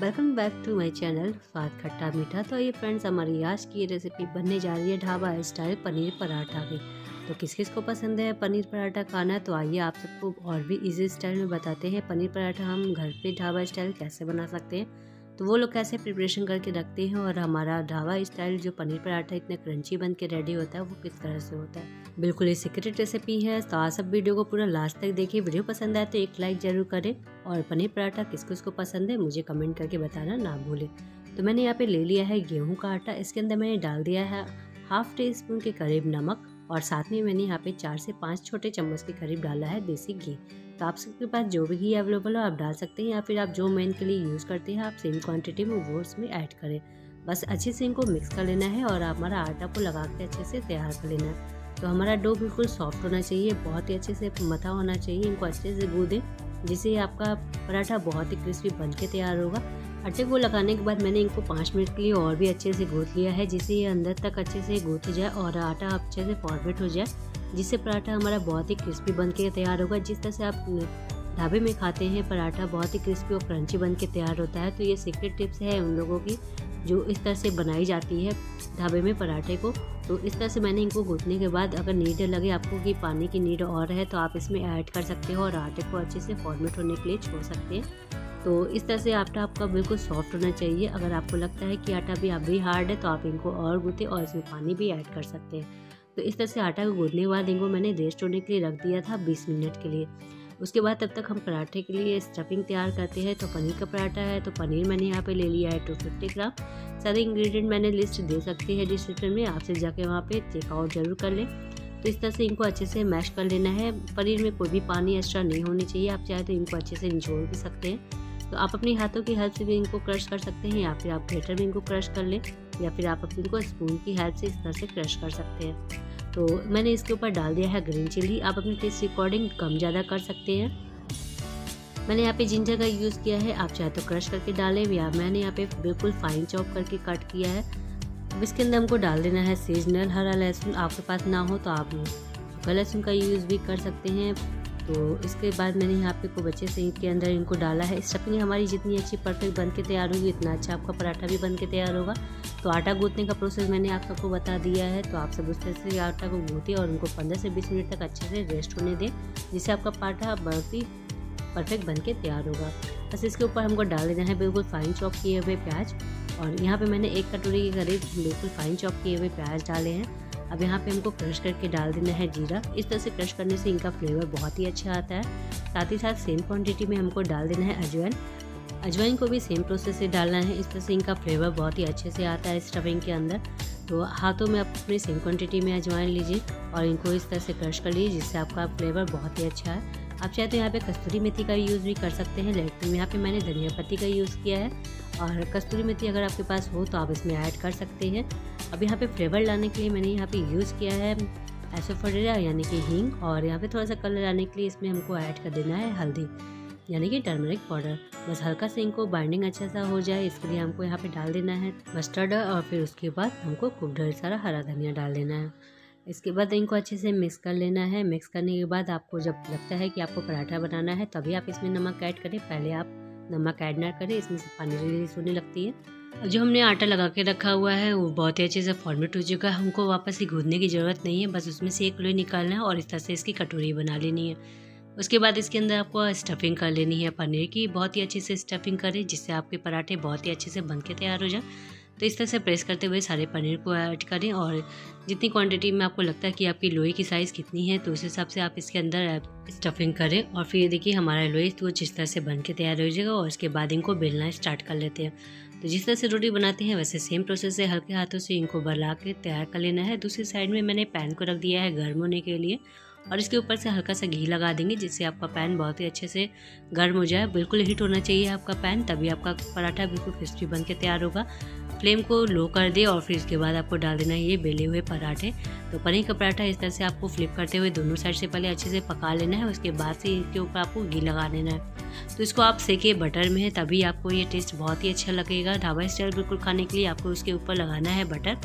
Welcome back to my channel स्वाद खट्टा मीठा। तो ये फ्रेंड्स, हमारी आज की रेसिपी बनने जा रही है ढाबा स्टाइल पनीर पराठा की। तो किस किस को पसंद है पनीर पराठा खाना, तो आइए आप सबको और भी इजी स्टाइल में बताते हैं पनीर पराठा हम घर पे ढाबा स्टाइल कैसे बना सकते हैं। तो वो लोग कैसे प्रिपरेशन करके रखते हैं और हमारा ढाबा स्टाइल जो पनीर पराठा इतने क्रंची बन के रेडी होता है वो किस तरह से होता है। बिल्कुल ये सीक्रेट रेसिपी है, तो आप सब वीडियो को पूरा लास्ट तक देखिए। वीडियो पसंद आए तो एक लाइक जरूर करें और पनीर पराठा किस किस को पसंद है मुझे कमेंट करके बताना ना भूलें। तो मैंने यहाँ पे ले लिया है गेहूं का आटा। इसके अंदर मैंने डाल दिया है हाफ टी स्पून के करीब नमक और साथ में मैंने यहाँ पे 4 से 5 छोटे चम्मच के करीब डाला है देसी घी। तो आप सबके पास जो भी घी अवेलेबल हो आप डाल सकते हैं, या फिर आप जो मेन के लिए यूज़ करते हैं आप सेम क्वांटिटी में वो उसमें ऐड करें। बस अच्छे से इनको मिक्स कर लेना है और हमारा आटा को लगा के अच्छे से तैयार कर लेना है। तो हमारा डो बिल्कुल सॉफ्ट होना चाहिए, बहुत ही अच्छे से मथा होना चाहिए। इनको अच्छे से गूंदें जिससे आपका पराठा बहुत ही क्रिस्पी बन के तैयार होगा। आटे को लगाने के बाद मैंने इनको 5 मिनट के लिए और भी अच्छे से गूंथ लिया है, जिससे ये अंदर तक अच्छे से गूंथ जाए और आटा अच्छे से फॉर्मेट हो जाए, जिससे पराठा हमारा बहुत ही क्रिस्पी बन के तैयार होगा। जिस तरह से आप ढाबे में खाते हैं पराठा बहुत ही क्रिस्पी और क्रंची बन के तैयार होता है। तो ये सीक्रेट टिप्स है उन लोगों की जो इस तरह से बनाई जाती है ढाबे में पराठे को। तो इस तरह से मैंने इनको गूंथने के बाद अगर नीड लगे आपको कि पानी की नीड और है तो आप इसमें ऐड कर सकते हो और आटे को अच्छे से फॉर्मेट होने के लिए छोड़ सकते हैं। तो इस तरह से आटा आपका बिल्कुल सॉफ्ट होना चाहिए। अगर आपको लगता है कि आटा भी अभी हार्ड है तो आप इनको और गूंथें और इसमें पानी भी ऐड कर सकते हैं। तो इस तरह से आटा को गूंथने के बाद इनको मैंने रेस्ट होने के लिए रख दिया था 20 मिनट के लिए। उसके बाद तब तक हम पराठे के लिए स्टफिंग तैयार करते हैं। तो पनीर का पराठा है तो पनीर मैंने यहाँ पे ले लिया है 250 ग्राम। सारे इंग्रेडिएंट मैंने लिस्ट दे सकते हैं डिस्क्रिप्शन में, आपसे जाके वहाँ पे चेकआउट जरूर कर लें। तो इस तरह से इनको अच्छे से मैश कर लेना है। पनीर में कोई भी पानी एक्स्ट्रा नहीं होनी चाहिए, आप चाहे तो इनको अच्छे से निचोड़ भी सकते हैं। तो आप अपने हाथों की हेल्प से भी इनको क्रश कर सकते हैं, या फिर आप ग्रेटर में इनको क्रश कर लें, या फिर आप इनको स्पून की हेल्प से इस तरह से क्रश कर सकते हैं। तो मैंने इसके ऊपर डाल दिया है ग्रीन चिली, आप अपनी टेस्ट अकॉर्डिंग कम ज़्यादा कर सकते हैं। मैंने यहाँ पे जिंजर का यूज़ किया है, आप चाहे तो क्रश करके डालें, या मैंने यहाँ पे बिल्कुल फाइन चॉप करके कट किया है। अब इसके अंदर हमको डाल देना है सीजनल हरा लहसुन। आपके पास ना हो तो आप सूखा लहसुन का यूज़ भी कर सकते हैं। तो इसके बाद मैंने यहाँ पे खूब अच्छे से इसके अंदर इनको डाला है। स्टफिंग हमारी जितनी अच्छी परफेक्ट बन के तैयार होगी उतना अच्छा आपका पराठा भी बन के तैयार होगा। तो आटा गूंथने का प्रोसेस मैंने आप सबको बता दिया है, तो आप सब उस तरह से आटा को गूंथें और उनको 15 से 20 मिनट तक अच्छे से रेस्ट होने दें, जिससे आपका पराठा बहुत ही परफेक्ट बन के तैयार होगा। बस इसके ऊपर हमको डाल देना है बिल्कुल फाइन चॉप किए हुए प्याज, और यहाँ पे मैंने 1 कटोरी के करीब बिल्कुल फाइन चॉप किए हुए प्याज डाले हैं। अब यहाँ पे हमको क्रश करके डाल देना है जीरा। इस तरह से क्रश करने से इनका फ्लेवर बहुत ही अच्छा आता है। साथ ही साथ सेम क्वांटिटी में हमको डाल देना है अजवाइन। अजवाइन को भी सेम प्रोसेस से डालना है, इस तरह से इनका फ्लेवर बहुत ही अच्छे से आता है स्टफिंग के अंदर। तो हाथों में आप अपने सेम क्वांटिटी में अजवाइन लीजिए और इनको इस तरह से क्रश कर लीजिए, जिससे आपका फ्लेवर बहुत ही अच्छा है। आप चाहे तो यहाँ पे कस्तूरी मेथी का यूज़ भी कर सकते हैं, लेकिन यहाँ पे मैंने धनिया पत्ती का यूज़ किया है। और कस्तूरी मेथी अगर आपके पास हो तो आप इसमें ऐड कर सकते हैं। अब यहाँ पे फ्लेवर लाने के लिए मैंने यहाँ पे यूज़ किया है एसोफोडेरा यानी कि हींग, और यहाँ पे थोड़ा सा कलर लाने के लिए इसमें हमको ऐड कर देना है हल्दी यानी कि टर्मरिक पाउडर। बस हल्का से इनको बाइंडिंग अच्छा सा हो जाए इसके लिए हमको यहाँ पे डाल देना है मस्टर्ड, और फिर उसके बाद हमको खूब ढेर सारा हरा धनिया डाल देना है। इसके बाद इनको अच्छे से मिक्स कर लेना है। मिक्स करने के बाद आपको जब लगता है कि आपको पराठा बनाना है तभी आप इसमें नमक ऐड करें, पहले आप नमक ऐड ना करें, इसमें से पानी रिलीज होने लगती है। जो हमने आटा लगा के रखा हुआ है वो बहुत ही अच्छे से फॉर्मेट हो चुका है, हमको वापस ही गूंथने की ज़रूरत नहीं है, बस उसमें से एक लोई निकालना है और इस तरह से इसकी कटोरी बना लेनी है। उसके बाद इसके अंदर आपको स्टफिंग कर लेनी है पनीर की, बहुत ही अच्छे से स्टफिंग करें जिससे आपके पराठे बहुत ही अच्छे से बन के तैयार हो जाए। तो इस तरह से प्रेस करते हुए सारे पनीर को ऐड करें, और जितनी क्वांटिटी में आपको लगता है कि आपकी लोई की साइज़ कितनी है तो उस हिसाब से आप इसके अंदर स्टफिंग करें। और फिर देखिए हमारा लोई तो जिस तरह से बन के तैयार हो जाएगा, और इसके बाद इनको बेलना स्टार्ट कर लेते हैं। तो जिस तरह से रोटी बनाते हैं वैसे सेम प्रोसेस से हल्के हाथों से इनको बना के तैयार कर लेना है। दूसरी साइड में मैंने पैन को रख दिया है गर्म होने के लिए, और इसके ऊपर से हल्का सा घी लगा देंगे जिससे आपका पैन बहुत ही अच्छे से गर्म हो जाए। बिल्कुल हीट होना चाहिए आपका पैन, तभी आपका पराठा बिल्कुल क्रिस्पी बन के तैयार होगा। फ्लेम को लो कर दे और फिर इसके बाद आपको डाल देना है ये बेले हुए पराठे। तो पनीर का पराठा इस तरह से आपको फ्लिप करते हुए दोनों साइड से पहले अच्छे से पका लेना है, उसके बाद से इसके ऊपर आपको घी लगा देना है। तो इसको आप सेके बटर में है तभी आपको ये टेस्ट बहुत ही अच्छा लगेगा। ढाबा स्टाइल बिल्कुल खाने के लिए आपको उसके ऊपर लगाना है बटर, और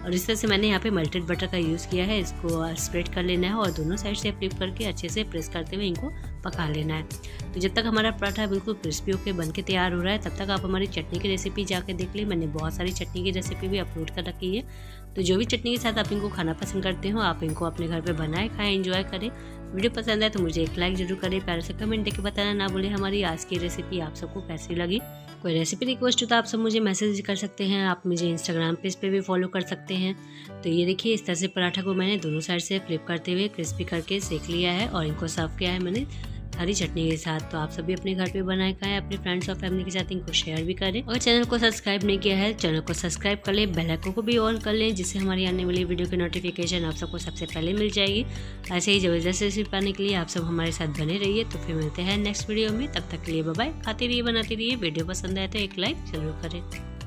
और इस तरह से मैंने यहाँ पे मेल्टेड बटर का यूज़ किया है। इसको स्प्रेड कर लेना है और दोनों साइड से फ्लिप करके अच्छे से प्रेस करते हुए इनको पका लेना है। तो जब तक हमारा पराठा बिल्कुल क्रिस्पी होकर बन के तैयार हो रहा है, तब तक आप हमारी चटनी की रेसिपी जाके देख लें। मैंने बहुत सारी चटनी की रेसिपी भी अपलोड कर रखी है। तो जो भी चटनी के साथ आप इनको खाना पसंद करते हो, आप इनको अपने घर पे बनाएं, खाएं, एंजॉय करें। वीडियो पसंद आए तो मुझे एक लाइक जरूर करें, प्यारे से कमेंट देके बताना ना भूलें हमारी आज की रेसिपी आप सबको कैसी लगी। कोई रेसिपी रिक्वेस्ट हो तो आप सब मुझे मैसेज कर सकते हैं। आप मुझे इंस्टाग्राम पेज पे भी फॉलो कर सकते हैं। तो ये देखिए, इस तरह से पराठा को मैंने दोनों साइड से फ्लिप करते हुए क्रिस्पी करके सेक लिया है और इनको सर्व किया है मैंने हरी चटनी के साथ। तो आप सभी अपने घर पे बनाए खाएं, अपने फ्रेंड्स और फैमिली के साथ इनको शेयर भी करें। और चैनल को सब्सक्राइब नहीं किया है, चैनल को सब्सक्राइब कर लें, बेल आइकन को भी ऑन कर लें, जिससे हमारी आने वाली वीडियो की नोटिफिकेशन आप सबको सबसे पहले मिल जाएगी। ऐसे ही ज़बरदस्त रेसिपी पाने के लिए आप सब हमारे साथ बने रहिए। तो फिर मिलते हैं नेक्स्ट वीडियो में, तब तक के लिए बाय बाय। खाते रहिए, बनाते रहिए। वीडियो पसंद आए तो एक लाइक जरूर करें।